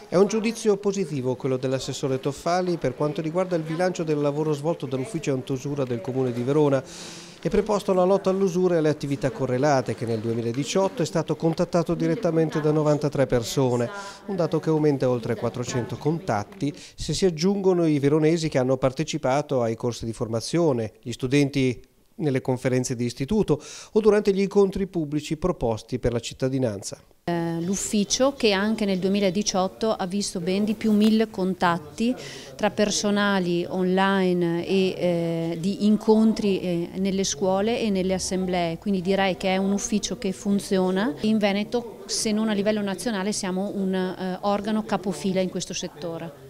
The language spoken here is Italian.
È un giudizio positivo quello dell'assessore Toffali per quanto riguarda il bilancio del lavoro svolto dall'ufficio antiusura del Comune di Verona e preposto alla lotta all'usura e alle attività correlate, che nel 2018 è stato contattato direttamente da 93 persone, un dato che aumenta a oltre 400 contatti se si aggiungono i veronesi che hanno partecipato ai corsi di formazione, gli studenti nelle conferenze di istituto o durante gli incontri pubblici proposti per la cittadinanza. L'ufficio che anche nel 2018 ha visto ben di più 1000 contatti tra personali online e di incontri nelle scuole e nelle assemblee, quindi direi che è un ufficio che funziona. In Veneto, se non a livello nazionale, siamo un organo capofila in questo settore.